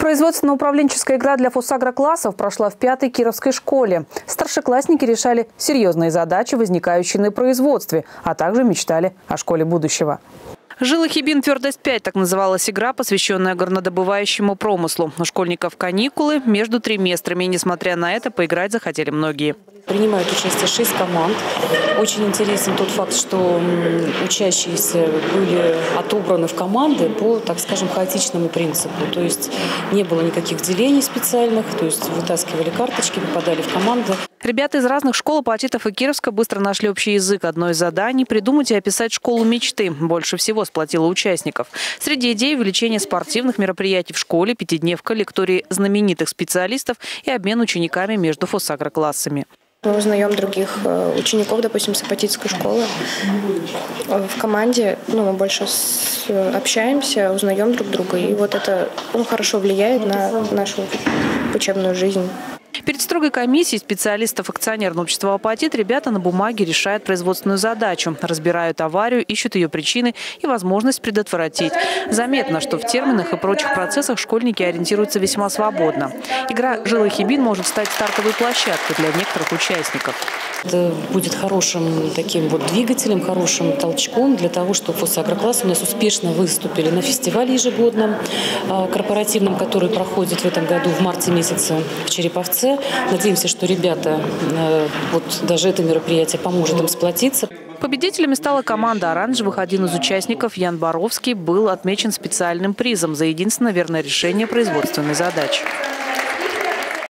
Производственно-управленческая игра для фосагроклассов прошла в 5-й Кировской школе. Старшеклассники решали серьезные задачи, возникающие на производстве, а также мечтали о школе будущего. «Жилохибин. Твердость 5» – так называлась игра, посвященная горнодобывающему промыслу. У школьников каникулы между триместрами. И, несмотря на это, поиграть захотели многие. Принимают участие 6 команд. Очень интересен тот факт, что учащиеся были отобраны в команды по, так скажем, хаотичному принципу. То есть не было никаких делений специальных, то есть вытаскивали карточки, попадали в команды. Ребята из разных школ Апатитов и Кировска быстро нашли общий язык. Одно из заданий – придумать и описать школу мечты. Больше всего сплотило участников. Среди идей – увеличение спортивных мероприятий в школе, пятидневка, лектории знаменитых специалистов и обмен учениками между фосагроклассами. Мы узнаем других учеников, допустим, с апатитской школы. В команде мы больше общаемся, узнаем друг друга. И вот это хорошо влияет на нашу учебную жизнь. Перед строгой комиссией специалистов акционерного общества «Апатит» ребята на бумаге решают производственную задачу. Разбирают аварию, ищут ее причины и возможность предотвратить. Заметно, что в терминах и прочих процессах школьники ориентируются весьма свободно. Игра «Жилохибин» может стать стартовой площадкой для некоторых участников. Это будет хорошим таким двигателем, хорошим толчком для того, чтобы фосагроклассы у нас успешно выступили на фестивале ежегодном корпоративном, который проходит в этом году в марте месяце в Череповце. Надеемся, что ребята, даже это мероприятие поможет им сплотиться. Победителями стала команда «Оранжевых». Один из участников, Ян Боровский, был отмечен специальным призом за единственное верное решение производственной задачи.